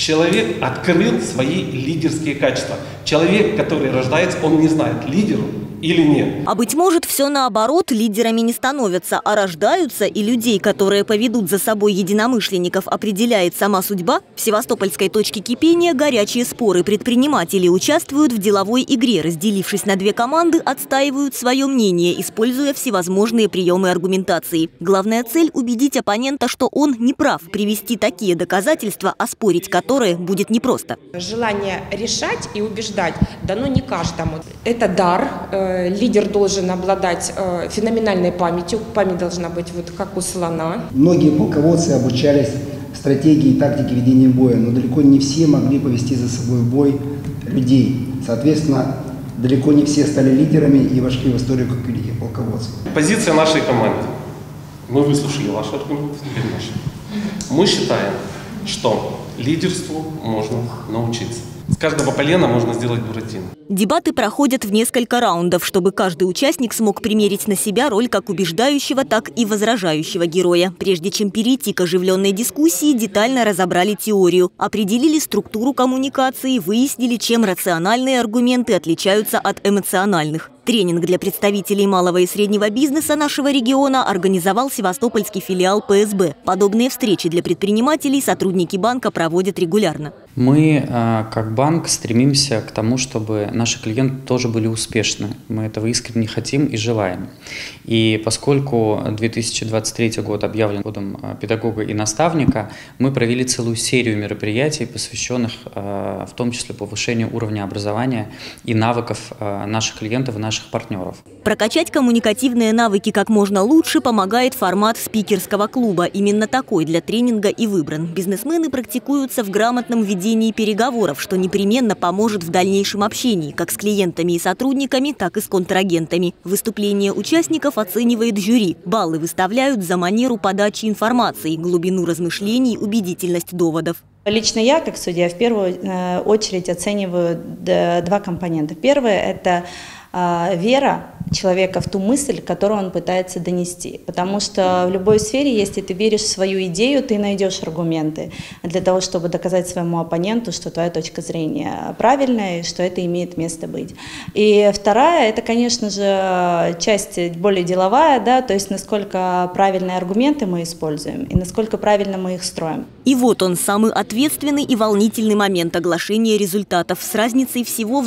Человек открыл свои лидерские качества. Человек, который рождается, он не знает, лидер или нет. А быть может, все наоборот, лидерами не становятся, а рождаются, и людей, которые поведут за собой единомышленников, определяет сама судьба. В севастопольской точке кипения горячие споры. Предприниматели участвуют в деловой игре, разделившись на две команды, отстаивают свое мнение, используя всевозможные приемы аргументации. Главная цель – убедить оппонента, что он не прав, привести такие доказательства, оспорить которые будет непросто. Желание решать и убеждать дано не каждому. Это дар. Лидер должен обладать феноменальной памятью. Память должна быть вот как у слона. Многие полководцы обучались стратегии и тактике ведения боя, но далеко не все могли повести за собой бой людей. Соответственно, далеко не все стали лидерами и вошли в историю как великих полководцев. Позиция нашей команды. Мы выслушали ваши аргументы, теперь наши. Мы считаем, что лидерству можно научиться. С каждого полена можно сделать буратино. Дебаты проходят в несколько раундов, чтобы каждый участник смог примерить на себя роль как убеждающего, так и возражающего героя. Прежде чем перейти к оживленной дискуссии, детально разобрали теорию, определили структуру коммуникации, выяснили, чем рациональные аргументы отличаются от эмоциональных. Тренинг для представителей малого и среднего бизнеса нашего региона организовал севастопольский филиал ПСБ. Подобные встречи для предпринимателей сотрудники банка проводят регулярно. Мы, как банк, стремимся к тому, чтобы наши клиенты тоже были успешны. Мы этого искренне хотим и желаем. И поскольку 2023 год объявлен годом педагога и наставника, мы провели целую серию мероприятий, посвященных в том числе повышению уровня образования и навыков наших клиентов и наших партнеров. Прокачать коммуникативные навыки как можно лучше помогает формат спикерского клуба. Именно такой для тренинга и выбран. Бизнесмены практикуются в грамотном ведении переговоров, что непременно поможет в дальнейшем общении как с клиентами и сотрудниками, так и с контрагентами. Выступления участников оценивает жюри. Баллы выставляют за манеру подачи информации, глубину размышлений, убедительность доводов. Лично я, как судья, в первую очередь оцениваю два компонента. Первое – это вера человека в ту мысль, которую он пытается донести. Потому что в любой сфере, если ты веришь в свою идею, ты найдешь аргументы для того, чтобы доказать своему оппоненту, что твоя точка зрения правильная и что это имеет место быть. И вторая – это, конечно же, часть более деловая, да, то есть насколько правильные аргументы мы используем и насколько правильно мы их строим. И вот он, самый ответственный и волнительный момент оглашения результатов. С разницей всего в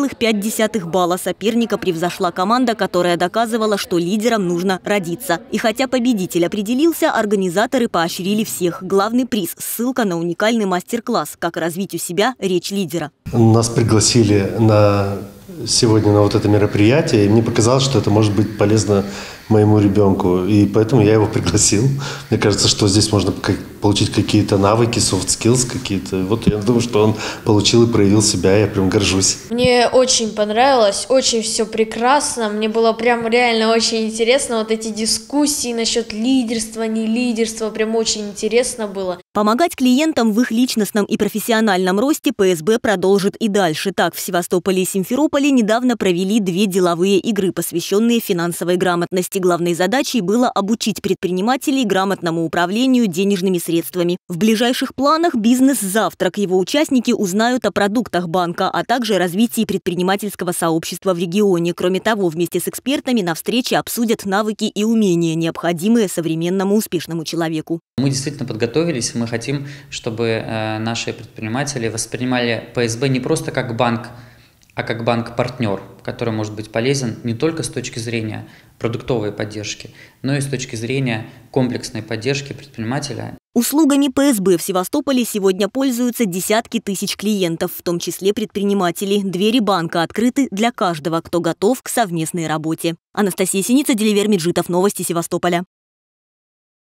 0,5 балла соперника превзошла команда, которая доказывала, что лидерам нужно родиться. И хотя победитель определился, организаторы поощрили всех. Главный приз – ссылка на уникальный мастер-класс «Как развить у себя речь лидера». Нас пригласили сегодня на вот это мероприятие, и мне показалось, что это может быть полезно моему ребенку, и поэтому я его пригласил. Мне кажется, что здесь можно получить какие-то навыки, soft skills какие-то. Вот я думаю, что он получил и проявил себя, я прям горжусь. Мне очень понравилось, очень все прекрасно, мне было прям реально очень интересно, вот эти дискуссии насчет лидерства, не лидерства, прям очень интересно было. Помогать клиентам в их личностном и профессиональном росте ПСБ продолжит и дальше. Так, в Севастополе и Симферополе недавно провели 2 деловые игры, посвященные финансовой грамотности. Главной задачей было обучить предпринимателей грамотному управлению денежными средствами. В ближайших планах бизнес-завтрак. Его участники узнают о продуктах банка, а также развитии предпринимательского сообщества в регионе. Кроме того, вместе с экспертами на встрече обсудят навыки и умения, необходимые современному успешному человеку. Мы действительно подготовились. Мы хотим, чтобы наши предприниматели воспринимали ПСБ не просто как банк, а как банк-партнер, который может быть полезен не только с точки зрения продуктовой поддержки, но и с точки зрения комплексной поддержки предпринимателя. Услугами ПСБ в Севастополе сегодня пользуются десятки тысяч клиентов, в том числе предпринимателей. Двери банка открыты для каждого, кто готов к совместной работе. Анастасия Синица, Деливер Меджитов. Новости Севастополя.